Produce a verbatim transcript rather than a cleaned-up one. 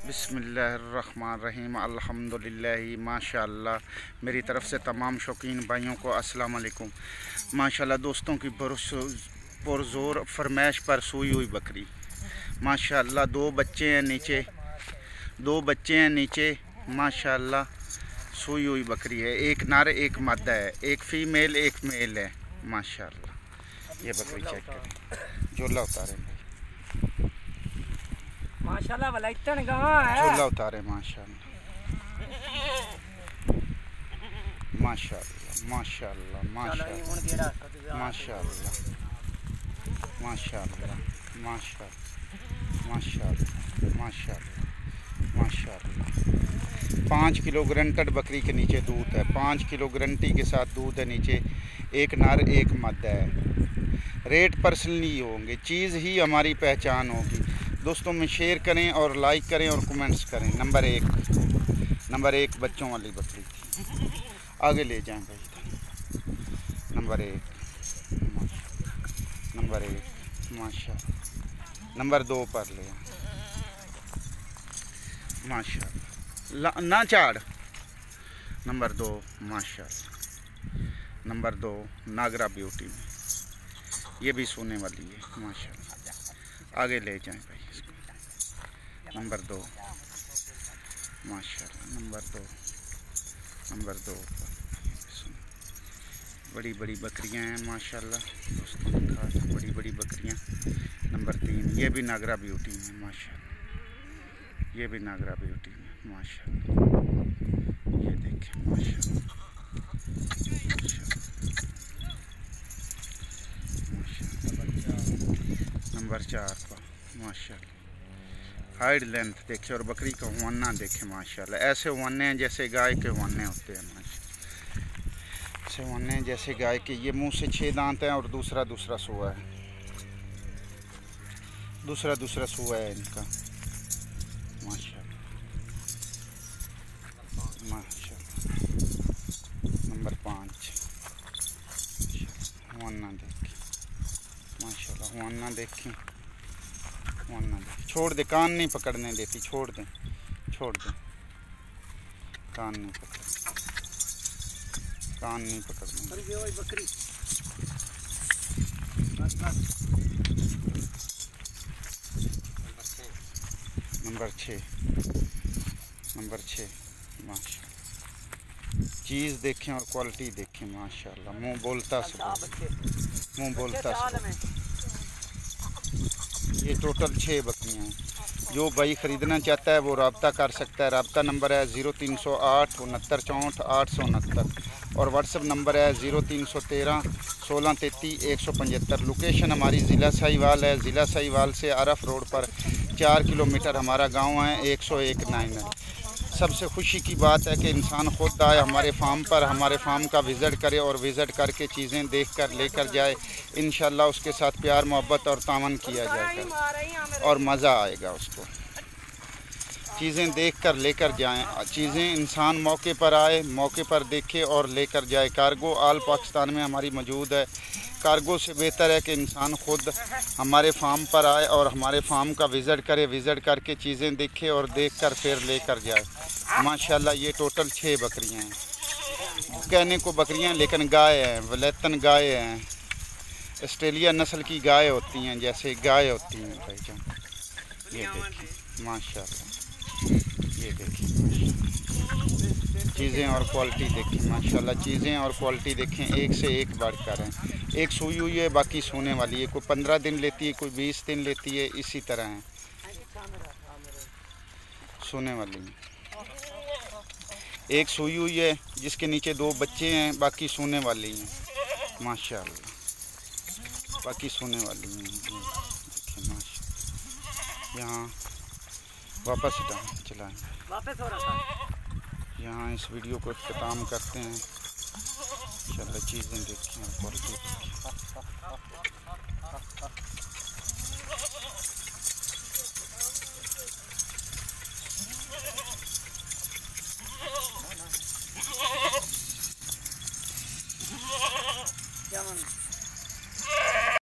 बिस्मिल्लाहिर्रहमानिर्रहीम अल्हम्दुलिल्लाह माशाअल्लाह। मेरी तरफ़ से तमाम शौकीन भाइयों को अस्सलाम वालेकुम। माशाअल्लाह दोस्तों की पुरज़ोर फरमाइश पर सूई हुई बकरी माशाअल्लाह। दो बच्चे हैं नीचे, दो बच्चे हैं नीचे माशाअल्लाह। सूई हुई बकरी है, एक नर एक मादा है, एक फ़ीमेल एक मेल है माशाअल्लाह। ये बकरी चेक करें, झोला उतारे माशाअल्लाह वाला इतन गां है, झोला उतारे माशाअल्लाह माशाअल्लाह माशाअल्लाह माशाअल्लाह माशाअल्लाह माशाअल्लाह माशाअल्लाह माशाअल्लाह माशाअल्लाह माशाअल्लाह। पाँच किलो ग्रंटेड बकरी के नीचे दूध है, पाँच किलो गारंटी के साथ दूध है नीचे। एक नर एक मादा है। रेट पर्सनली होंगे, चीज़ ही हमारी पहचान होगी। दोस्तों में शेयर करें और लाइक करें और कमेंट्स करें। नंबर एक नंबर एक बच्चों वाली बकरी थी, आगे ले जाएं भाई। नंबर एक नंबर एक माशाअल्लाह। नंबर दो पर ले माशाअल्लाह, ना चाड़। नंबर दो माशाअल्लाह। नंबर दो नागरा ब्यूटी में, ये भी सोने वाली है माशाअल्लाह। आगे ले जाएं भाई इसको। नंबर दो माशाअल्लाह। नंबर दो नंबर दो बड़ी बड़ी बकरियां हैं माशाअल्लाह दोस्तों, खास बड़ी बड़ी बकरियां। नंबर तीन ये भी नागरा ब्यूटी में माशाअल्लाह, ये भी नागरा ब्यूटी में माशाअल्लाह। ये देखें माशाअल्लाह माशाअल्लाह। नंबर चार पर माशाअल्लाह। हाइट लेंथ देखे और बकरी का हुआना देखे माशाअल्लाह। ऐसे हुआने हैं जैसे गाय के हुआने होते हैं माशाअल्लाह। ऐसे हुआने हैं जैसे गाय के। ये मुंह से छः दांत हैं और दूसरा दूसरा सुआ है, दूसरा दूसरा सुआ है इनका माशाअल्लाह माशाअल्लाह। नंबर पाँच हुआना देखें माशाअल्लाह। हुआना देखें हुआना देखें। छोड़ दे, कान नहीं पकड़ने देती, छोड़ दें छोड़ दें कान नहीं पकड़ कान नहीं पकड़ने बकरी। नंबर छः नंबर छः माशाअल्लाह। चीज़ देखें और क्वालिटी देखें माशाअल्लाह। मुंह बोलता सब मुंह बोलता सब। ये टोटल छः बकरियाँ हैं। जो भाई ख़रीदना चाहता है वो रब्ता कर सकता है। रब्ता नंबर है ज़ीरो तीन सौ आठ उनहत्तर चौंठ आठ सौ उनहत्तर और व्हाट्सअप नंबर है ज़ीरो तीन सौ तेरह सोलह तैंतीस एक सौ पचहत्तर। लोकेशन हमारी ज़िला साहिवाल है। ज़िला साहिवाल से आरफ रोड पर चार किलोमीटर हमारा गांव है। एक सौ एक नाइन है। सबसे खुशी की बात है कि इंसान खुद आए हमारे फार्म पर, हमारे फार्म का विज़िट करे और विज़िट करके चीज़ें देख कर लेकर जाए। इंशाल्लाह उसके साथ प्यार मोहब्बत और तामन किया जाएगा और मज़ा आएगा उसको। चीज़ें देख कर लेकर जाएं। चीज़ें इंसान मौके पर आए, मौके पर देखे और लेकर जाए। कार्गो आल पाकिस्तान में हमारी मौजूद है। कार्गो से बेहतर है कि इंसान खुद हमारे फार्म पर आए और हमारे फार्म का विज़िट करे, विज़िट करके चीज़ें देखे और देख कर फिर लेकर जाए माशाअल्लाह। ये टोटल छः बकरियां हैं, कहने को बकरियां लेकिन गाय हैं, वलेतन गाय हैं। ऑस्ट्रेलिया नस्ल की गाय होती हैं, जैसे गाय होती हैं भाईजान। ये देखिए माशाअल्लाह, ये देखिए चीज़ें और क्वालिटी देखें माशाअल्लाह। चीज़ें और क्वालिटी देखें, एक से एक बढ़कर हैं। एक सूई हुई है, बाकी सोने वाली है। कोई पंद्रह दिन लेती है, कोई बीस दिन लेती है, इसी तरह है सोने वाली है। एक सूई हुई है जिसके नीचे दो बच्चे हैं, बाकी सोने वाली हैं माशाअल्लाह, बाकी सोने वाली हैं। देखिए माशाअल्लाह। यहाँ वापस हटाएं चलाएं वापस हो रहा है। यहाँ इस वीडियो को इख्तिताम करते हैं इंशाअल्लाह। चीज़ें देखिए और क्वालिटी देखिए।